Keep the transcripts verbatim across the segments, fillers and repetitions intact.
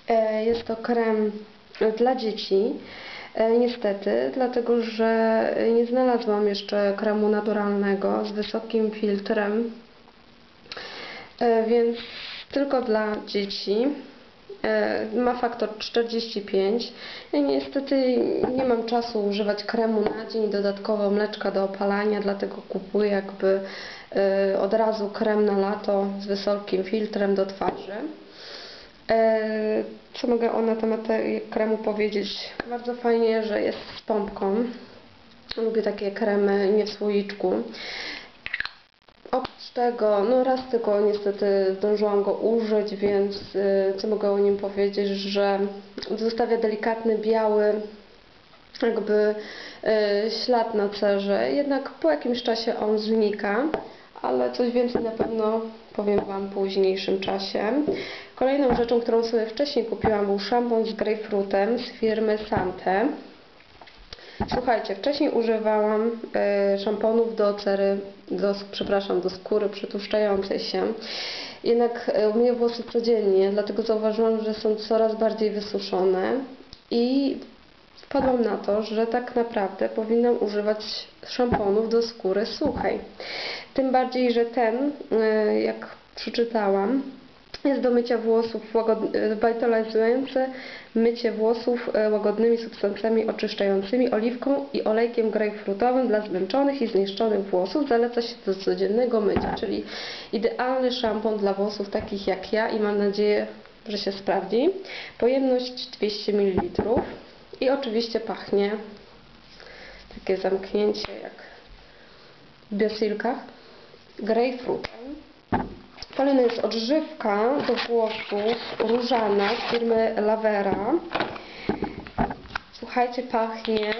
E, Jest to krem dla dzieci. E, Niestety, dlatego że nie znalazłam jeszcze kremu naturalnego z wysokim filtrem, e, więc tylko dla dzieci. E, Ma faktor czterdzieści pięć. Ja niestety nie mam czasu używać kremu na dzień, dodatkowo mleczka do opalania, dlatego kupuję jakby e, od razu krem na lato z wysokim filtrem do twarzy. Co mogę o na temat kremu powiedzieć? Bardzo fajnie, że jest z pompką. Lubię takie kremy nie w słoiczku. Oprócz tego, no raz tylko niestety zdążyłam go użyć, więc co mogę o nim powiedzieć, że zostawia delikatny biały jakby ślad na cerze, jednak po jakimś czasie on znika, ale coś więcej na pewno powiem Wam w późniejszym czasie. Kolejną rzeczą, którą sobie wcześniej kupiłam, był szampon z grejpfrutem z firmy Sante. Słuchajcie, wcześniej używałam y, szamponów do cery, do, przepraszam, do skóry przetłuszczającej się. Jednak y, myję włosy codziennie, dlatego zauważyłam, że są coraz bardziej wysuszone i wpadłam na to, że tak naprawdę powinnam używać szamponów do skóry suchej. Tym bardziej, że ten, y, jak przeczytałam, jest do mycia włosów, rewitalizujące mycie włosów łagodnymi substancjami oczyszczającymi, oliwką i olejkiem grejpfrutowym dla zmęczonych i zniszczonych włosów. Zaleca się do codziennego mycia, czyli idealny szampon dla włosów takich jak ja i mam nadzieję, że się sprawdzi. Pojemność dwieście mililitrów i oczywiście pachnie takie zamknięcie jak w biosilkach grejpfrutem. Kolejna jest odżywka do włosów różana z firmy Lavera. Słuchajcie, pachnie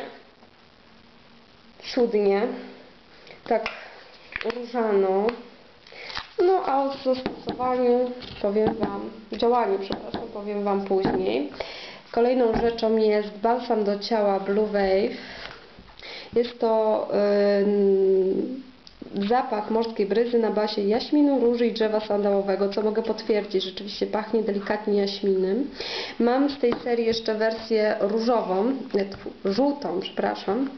cudnie, tak różano. No a o zastosowaniu powiem Wam, działaniu, przepraszam, powiem Wam później. Kolejną rzeczą jest balsam do ciała Blue Wave. Jest to yy, zapach morskiej bryzy na bazie jaśminu, róży i drzewa sandałowego, co mogę potwierdzić, rzeczywiście pachnie delikatnie jaśminem. Mam z tej serii jeszcze wersję różową, żółtą, przepraszam,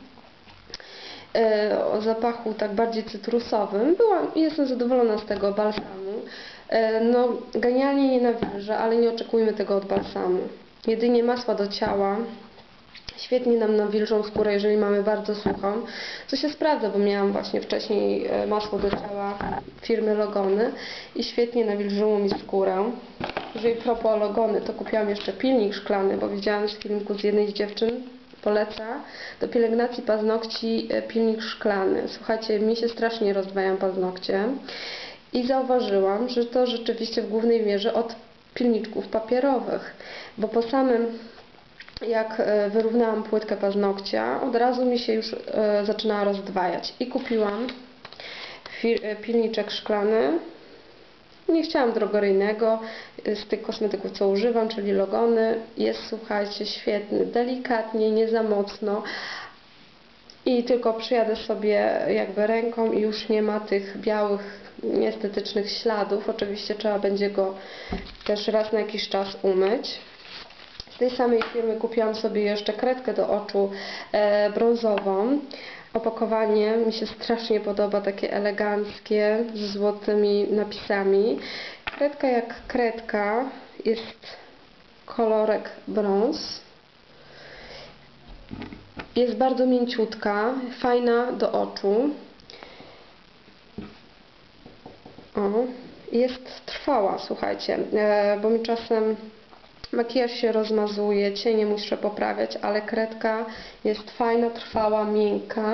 o zapachu tak bardziej cytrusowym. Byłam i jestem zadowolona z tego balsamu. No, genialnie nie nawilża, ale nie oczekujmy tego od balsamu. Jedynie masła do ciała świetnie nam nawilżą skórę, jeżeli mamy bardzo suchą, co się sprawdza, bo miałam właśnie wcześniej masło do ciała firmy Logony i świetnie nawilżyło mi skórę. Jeżeli propos Logony, to kupiłam jeszcze pilnik szklany, bo widziałam z filmiku z jednej z dziewczyn, poleca do pielęgnacji paznokci pilnik szklany. Słuchajcie, mi się strasznie rozdwajają paznokcie i zauważyłam, że to rzeczywiście w głównej mierze od pilniczków papierowych, bo po samym jak wyrównałam płytkę paznokcia, od razu mi się już e, zaczynała rozdwajać i kupiłam pilniczek szklany. Nie chciałam drogoryjnego z tych kosmetyków, co używam, czyli Logony. Jest, słuchajcie, świetny, delikatnie, nie za mocno i tylko przyjadę sobie jakby ręką i już nie ma tych białych, nieestetycznych śladów. Oczywiście trzeba będzie go też raz na jakiś czas umyć. Z tej samej firmy kupiłam sobie jeszcze kredkę do oczu e, brązową. Opakowanie mi się strasznie podoba, takie eleganckie, z złotymi napisami. Kredka jak kredka, jest kolorek brąz. Jest bardzo mięciutka, fajna do oczu. O, jest trwała, słuchajcie, e, bo mi czasem makijaż się rozmazuje, cienie muszę poprawiać, ale kredka jest fajna, trwała, miękka.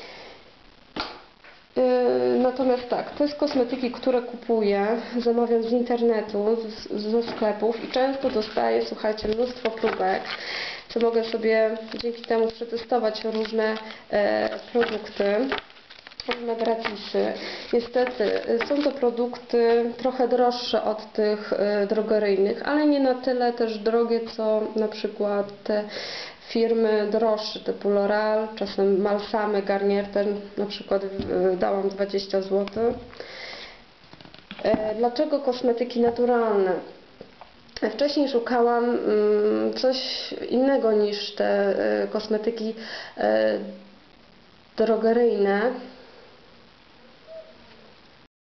Yy, natomiast tak, to jest kosmetyki, które kupuję, zamawiam z internetu, z, ze sklepów i często dostaję, słuchajcie, mnóstwo próbek, co mogę sobie dzięki temu przetestować różne e, produkty. Różne gratisy. Niestety są to produkty trochę droższe od tych y, drogeryjnych, ale nie na tyle też drogie, co na przykład te firmy droższe typu L'Oreal, czasem Malsamy, Garnier, ten na przykład y, dałam dwadzieścia złotych. Y, dlaczego kosmetyki naturalne? Wcześniej szukałam mm, coś innego niż te y, kosmetyki y, drogeryjne.